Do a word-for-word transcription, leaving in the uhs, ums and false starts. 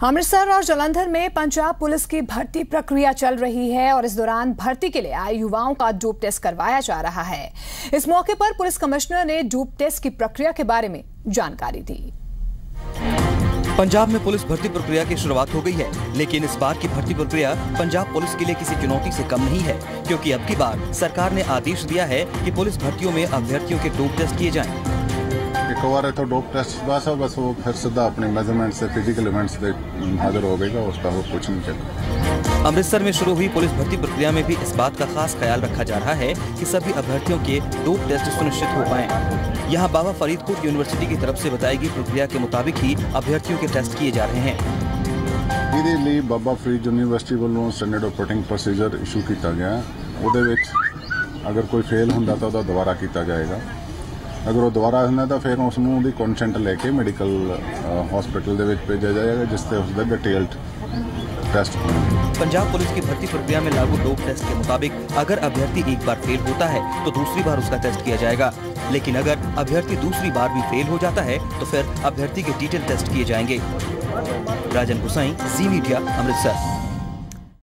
अमृतसर और जालंधर में पंजाब पुलिस की भर्ती प्रक्रिया चल रही है और इस दौरान भर्ती के लिए आए युवाओं का डोप टेस्ट करवाया जा रहा है। इस मौके पर पुलिस कमिश्नर ने डोप टेस्ट की प्रक्रिया के बारे में जानकारी दी। पंजाब में पुलिस भर्ती प्रक्रिया की शुरुआत हो गई है, लेकिन इस बार की भर्ती प्रक्रिया पंजाब पुलिस के लिए किसी चुनौती से कम नहीं है, क्योंकि अब की बार सरकार ने आदेश दिया है कि पुलिस भर्तियों में अभ्यर्थियों के डोप टेस्ट किए जाएं। एक बार तो डोप टेस्ट बस बस वो फिर सीधा अपने मेजरमेंट से फिजिकल इवेंट्स से हाजिर हो गएगा, उसका वो कुछ नहीं चलेगा। अमृतसर में शुरू हुई पुलिस भर्ती प्रक्रिया में भी इस बात का खास ख्याल रखा जा रहा है कि सभी अभ्यर्थियों के डोप टेस्ट सुनिश्चित हो पाएं। यहाँ बाबा फरीदकोट यूनिवर्सिटी की तरफ से बताई गई प्रक्रिया के मुताबिक ही अभ्यर्थियों के टेस्ट किए जा रहे हैं। ਇਹਦੇ ਲਈ ਬਾਬਾ ਫਰੀਦ ਯੂਨੀਵਰਸਿਟੀ ਵੱਲੋਂ ਸਟੈਂਡਰਡ ਆਪਰੇਟਿੰਗ ਪ੍ਰੋਸੀਜਰ ਇਸ਼ੂ ਕੀਤਾ ਗਿਆ। ਉਹਦੇ ਵਿੱਚ ਅਗਰ ਕੋਈ ਫੇਲ ਹੁੰਦਾ ਤਾਂ ਉਹਦਾ ਦੁਬਾਰਾ ਕੀਤਾ ਜਾਏਗਾ। अगर वो दोबारा आना तो फिर उसनों दी कंसेंट लेके मेडिकल हॉस्पिटल दे विच भेजा जाएगा, जिससे उसका डिटेल्ड टेस्ट होगा। पंजाब पुलिस की भर्ती प्रक्रिया में लागू डोप टेस्ट के मुताबिक अगर अभ्यर्थी एक बार फेल होता है तो दूसरी बार उसका टेस्ट किया जाएगा, लेकिन अगर अभ्यर्थी दूसरी बार भी फेल हो जाता है तो फिर अभ्यर्थी के डिटेल टेस्ट किए जाएंगे। राजन गुसाई, जी मीडिया, अमृतसर।